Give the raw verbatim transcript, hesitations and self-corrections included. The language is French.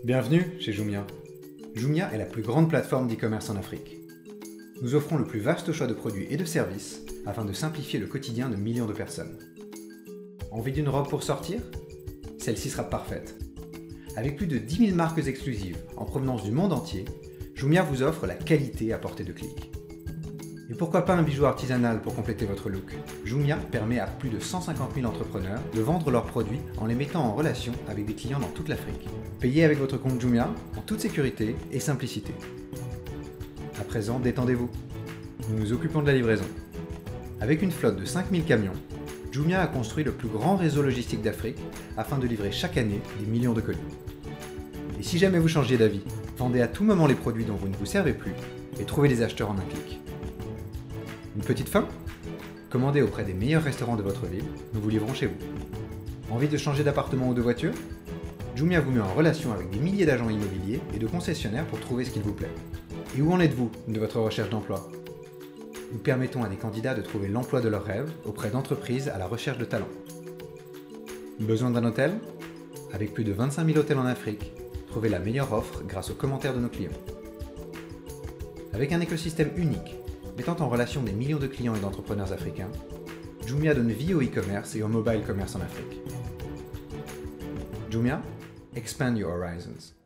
Bienvenue chez Jumia. Jumia est la plus grande plateforme d'e-commerce en Afrique. Nous offrons le plus vaste choix de produits et de services afin de simplifier le quotidien de millions de personnes. Envie d'une robe pour sortir? Celle-ci sera parfaite. Avec plus de dix mille marques exclusives en provenance du monde entier, Jumia vous offre la qualité à portée de clic. Et pourquoi pas un bijou artisanal pour compléter votre look? Jumia permet à plus de cent cinquante mille entrepreneurs de vendre leurs produits en les mettant en relation avec des clients dans toute l'Afrique. Payez avec votre compte Jumia en toute sécurité et simplicité. À présent, détendez-vous. Nous nous occupons de la livraison. Avec une flotte de cinq mille camions, Jumia a construit le plus grand réseau logistique d'Afrique afin de livrer chaque année des millions de colis. Et si jamais vous changiez d'avis, vendez à tout moment les produits dont vous ne vous servez plus et trouvez les acheteurs en un clic. Une petite fin? Commandez auprès des meilleurs restaurants de votre ville, nous vous livrons chez vous. Envie de changer d'appartement ou de voiture? Jumia vous met en relation avec des milliers d'agents immobiliers et de concessionnaires pour trouver ce qu'il vous plaît. Et où en êtes-vous de votre recherche d'emploi? Nous permettons à des candidats de trouver l'emploi de leurs rêves auprès d'entreprises à la recherche de talents. Besoin d'un hôtel? Avec plus de vingt-cinq mille hôtels en Afrique, trouvez la meilleure offre grâce aux commentaires de nos clients. Avec un écosystème unique, mettant en relation des millions de clients et d'entrepreneurs africains, Jumia donne vie au e-commerce et au mobile commerce en Afrique. Jumia, expand your horizons.